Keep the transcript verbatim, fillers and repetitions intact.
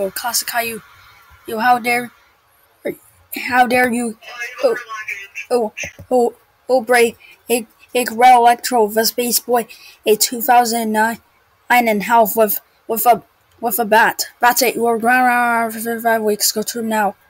Caillou, classic Caillou. You, how dare, how dare you? Oh, oh, oh, oh, break a a Corel Electro of a Space Boy, a two thousand nine and half with with a with a bat. That's it. You are ground for five weeks. Go to now.